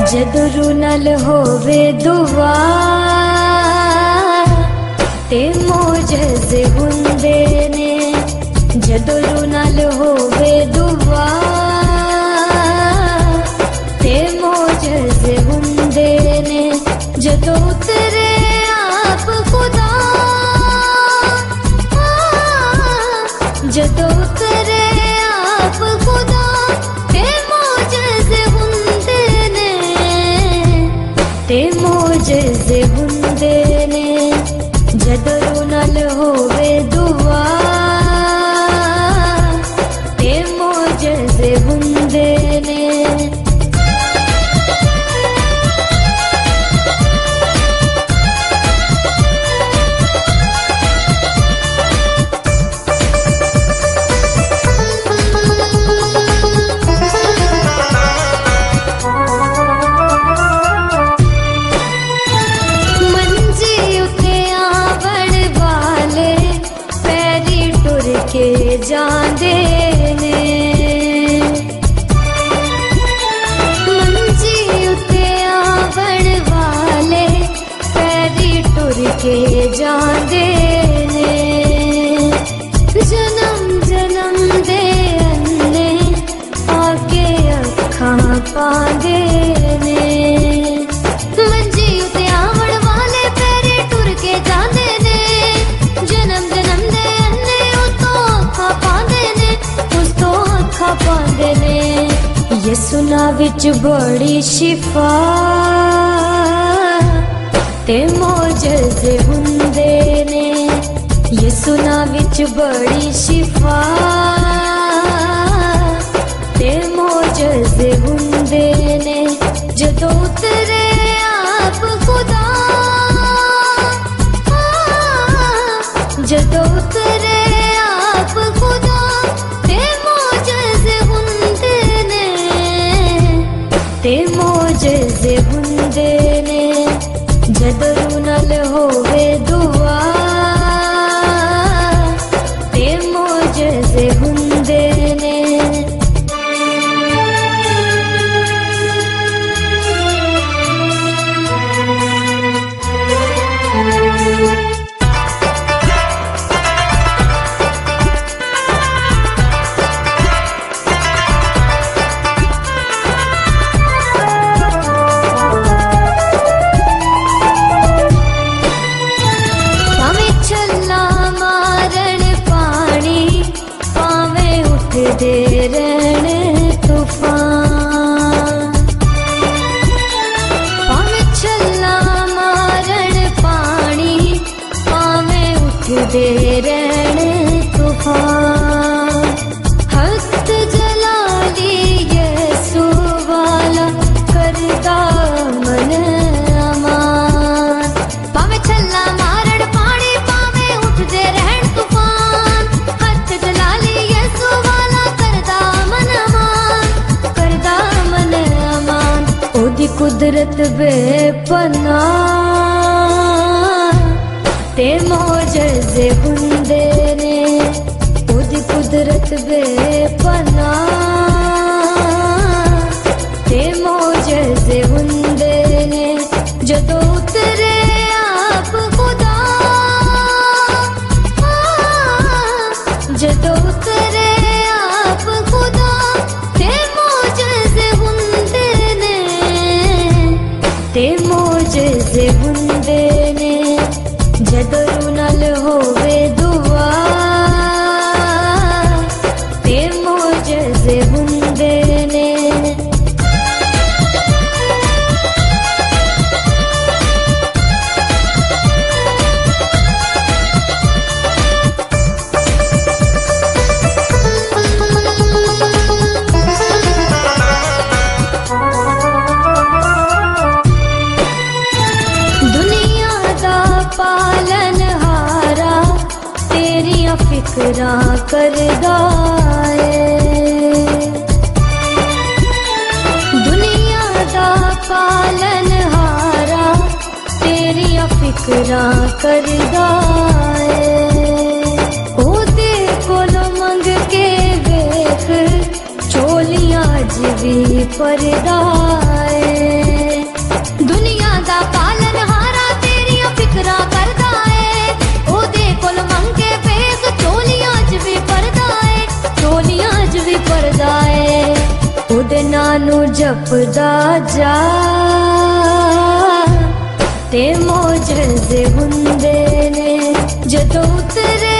जदरू नल होवे दुआ ते मोजज़े हुंदे ने। जदरू नल होवे दुआ ते मोजज़े हुंदे ने। जदों उतरे आप खुदा, जदों उतरे आप खुदा ते मोजज़े हुंदे ने, ते मोजज़े हुंदे ने। जदरू नल होवे दुआ ते मोजज़े हुंदे ने। के जांदे ने मंजी उते आवण वाले पैरी टुर के जांदे ने। जन्म जन्म दे अन्ने आके अखां पांदे ने। मंजी उते आवण वाले पैरी टुर के जांदे ने। जन्म जन्म दे पांदे ने। यसु नां विच बड़ी शिफा ते मोजज़े हुंदे ने। यसु नां विच बड़ी शिफा ते मोजज़े हुंदे ने। जदों उतरे आप खुदा, जदों उतरे आप खुदा ते मोजज़े हुंदे ने। जदरू नल होवे दुआ ते मोजज़े हुंदे ने। दे रहने तूफान पावे छल्ला मारण पानी, पावे उठ दे रहने तूफान। हस्त जलाली यसु वाला करदा मन अमान। पावे छल्ला मारण पानी, पावे उठ दे रहन तूफान। हस्त जलाली यसु वाला करदा मन अमान। ओदी कुदरत बेपनाह ते मोजज़े हुंदे ने। ओदी कुदरत बेपनाह ते मोजज़े हुंदे ने। जदों उतरे आप खुदा, जदों उतरे आप खुदा ते मोजज़े हुंदे ने, ते मोजज़े हुंदे ने। जदरू नल होवे दुआ ते मोजज़े हुंदे ने। पालनहारा तेरियां फिक्रां करदा ऐ। दुनिया दा पालनहारा तेरियां फिक्रां करदा ऐ। ओदे कोलों मंग के वेख चोलियां अज भी परदा ऐ। ਜਪਦਾ ਜਾ ਤੇ ਮੋਜਜ਼ੇ ਹੁੰਦੇ ਨੇ ਜਦੋਂ ਉਤਰੇ